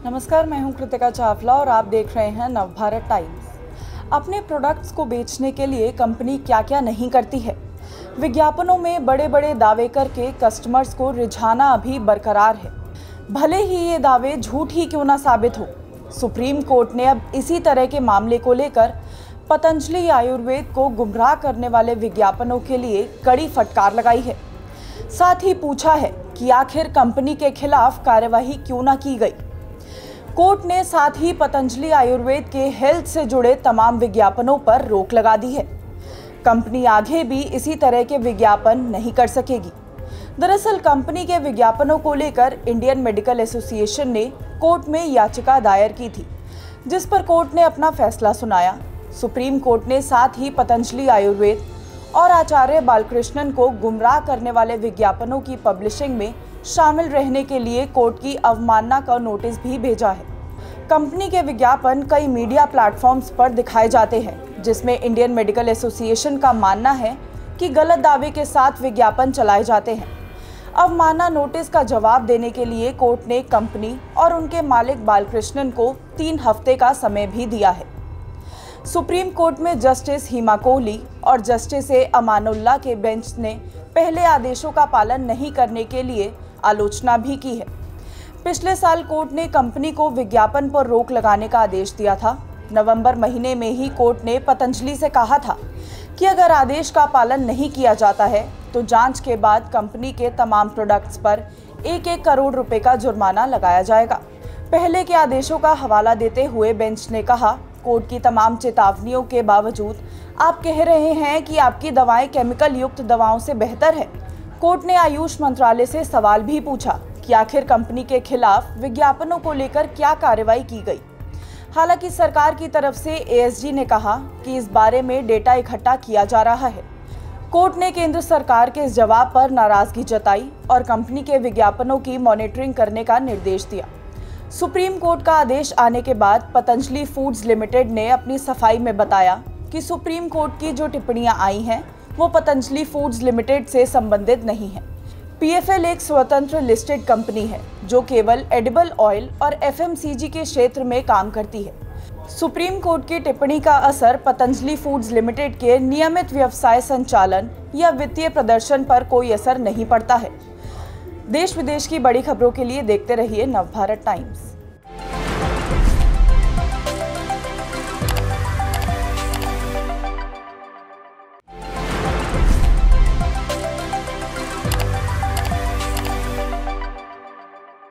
नमस्कार, मैं हूं कृतिका चावला और आप देख रहे हैं नवभारत टाइम्स। अपने प्रोडक्ट्स को बेचने के लिए कंपनी क्या क्या नहीं करती है। विज्ञापनों में बड़े बड़े दावे करके कस्टमर्स को रिझाना अभी बरकरार है, भले ही ये दावे झूठ ही क्यों ना साबित हो। सुप्रीम कोर्ट ने अब इसी तरह के मामले को लेकर पतंजलि आयुर्वेद को गुमराह करने वाले विज्ञापनों के लिए कड़ी फटकार लगाई है। साथ ही पूछा है कि आखिर कंपनी के खिलाफ कार्यवाही क्यों ना की गई। कोर्ट ने साथ ही पतंजलि आयुर्वेद के हेल्थ से जुड़े तमाम विज्ञापनों पर रोक लगा दी है। कंपनी आगे भी इसी तरह के विज्ञापन नहीं कर सकेगी। दरअसल कंपनी के विज्ञापनों को लेकर इंडियन मेडिकल एसोसिएशन ने कोर्ट में याचिका दायर की थी, जिस पर कोर्ट ने अपना फैसला सुनाया। सुप्रीम कोर्ट ने साथ ही पतंजलि आयुर्वेद और आचार्य बालकृष्णन को गुमराह करने वाले विज्ञापनों की पब्लिशिंग में शामिल रहने के लिए कोर्ट की अवमानना का नोटिस भी भेजा है। कंपनी के विज्ञापन कई मीडिया प्लेटफॉर्म्स पर दिखाए जाते हैं, जिसमें इंडियन मेडिकल एसोसिएशन का मानना है कि गलत दावे के साथ विज्ञापन चलाए जाते हैं। अवमानना नोटिस का जवाब देने के लिए कोर्ट ने कंपनी और उनके मालिक बालकृष्णन को 3 हफ्ते का समय भी दिया है। सुप्रीम कोर्ट में जस्टिस हिमा कोहली और जस्टिस अमानुल्लाह के बेंच ने पहले आदेशों का पालन नहीं करने के लिए आलोचना भी की है। पिछले साल कोर्ट ने कंपनी को विज्ञापन पर रोक लगाने का आदेश दिया था। नवंबर महीने में ही कोर्ट ने पतंजलि से कहा था कि अगर आदेश का पालन नहीं किया जाता है तो जांच के बाद कंपनी के तमाम प्रोडक्ट्स पर 1-1 करोड़ रुपए का जुर्माना लगाया जाएगा। पहले के आदेशों का हवाला देते हुए बेंच ने कहा, कोर्ट की तमाम चेतावनियों के बावजूद आप कह रहे हैं कि आपकी दवाएं केमिकल युक्त दवाओं से बेहतर है। कोर्ट ने आयुष मंत्रालय से सवाल भी पूछा कि आखिर कंपनी के खिलाफ विज्ञापनों को लेकर क्या कार्रवाई की गई। हालांकि सरकार की तरफ से एएसजी ने कहा कि इस बारे में डेटा इकट्ठा किया जा रहा है। कोर्ट ने केंद्र सरकार के इस जवाब पर नाराजगी जताई और कंपनी के विज्ञापनों की मॉनिटरिंग करने का निर्देश दिया। सुप्रीम कोर्ट का आदेश आने के बाद पतंजलि फूड्स लिमिटेड ने अपनी सफाई में बताया कि सुप्रीम कोर्ट की जो टिप्पणियां आई हैं वो पतंजलि फूड्स लिमिटेड से संबंधित नहीं है। पीएफएल एक स्वतंत्र लिस्टेड कंपनी है जो केवल एडिबल ऑयल और एफएमसीजी के क्षेत्र में काम करती है। सुप्रीम कोर्ट की टिप्पणी का असर पतंजलि फूड्स लिमिटेड के नियमित व्यवसाय संचालन या वित्तीय प्रदर्शन पर कोई असर नहीं पड़ता है। देश विदेश की बड़ी खबरों के लिए देखते रहिए नवभारत टाइम्स।